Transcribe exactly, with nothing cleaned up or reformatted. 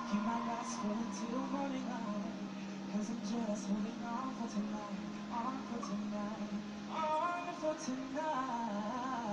Keep my glass full until morning light, cause I'm just holding on for tonight, on for tonight, on for tonight.